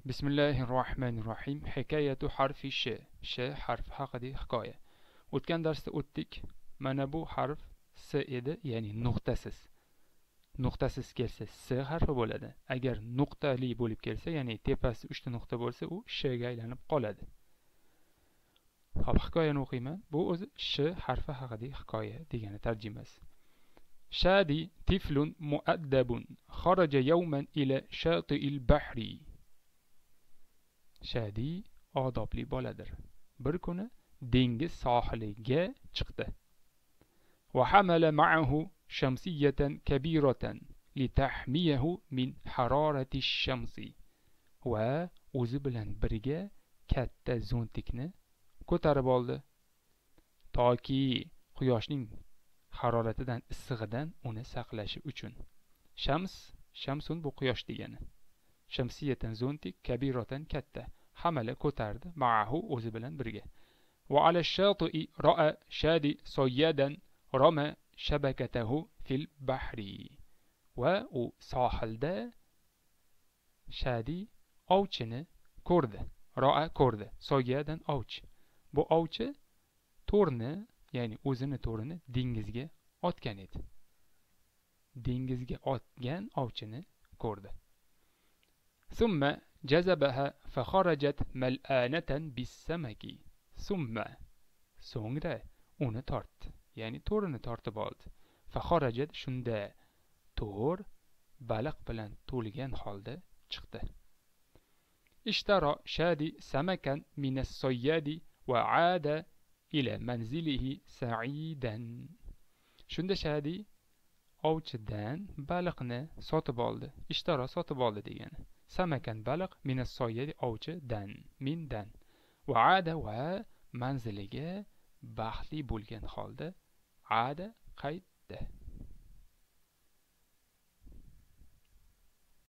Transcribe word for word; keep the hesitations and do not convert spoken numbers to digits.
Bismillahirrohmanirrohim. Hikoyatu harfi sh. Sh harf haqida hikoya. O'tgan darsda o'tdik. Mana bu harf s edi, ya'ni nuqtasiz. Nuqtasiz kelsa s harfi bo'ladi. Agar nuqtali bo'lib kelsa, ya'ni tepasi uchta nuqta bo'lsa, u sh ga aylanib qoladi. Xo'p, hikoyani o'qiyman. Bu o'zi sh harfi haqida hikoya degani tarjimasi. Shadi tiflun muaddabun kharaja yawman ila shati'il bahri. Shadi odobli boladir. Bir kuni dengiz sohiliga chiqdi. Wa hamala ma'ahu shamsiyatan kabiratan litahmiyahu min hararati ash-shamsi. Va o'zi bilan birga katta zo'ntikni ko'tarib oldi, toki quyoshning haroratidan, issig'idan uni saqlashi uchun. Shams, shamsun bu quyosh degani. Shamsiyatan zo'ntik, kabiratan katta. Hamala ko'tardi, ma'ahu o'zi bilan birga. Va ala shati'i ra'a shadi soyadan rama shabakatahu fil bahri. Va u sohilda shadi ovchini ko'rdi. Ra'a ko'rdi. Soyadan ovchi. Bu ovchi to'rni, ya'ni o'zini to'rini dengizga otgan edi. Dengizga otgan ovchini ko'rdi. Summa jazabaha fa kharajat mal'anatan bis-samaki. Summa so'ngra uni tortdi, ya'ni to'rini tortib oldi. Fa kharajat shunda to'r baliq bilan to'lgan holda chiqdi. Ishtara shadi samakan min as-sayyadi va 'ada ila manzilihi sa'idan. Shunda shadi ovchidan baliqni sotib oldi. Ishtara sotib oldi degani. Samakan baliq min as-sayyadi ovchidan, mindan. Va 'ada va manziliga baxtli bo'lgan holda 'ada qaytdi.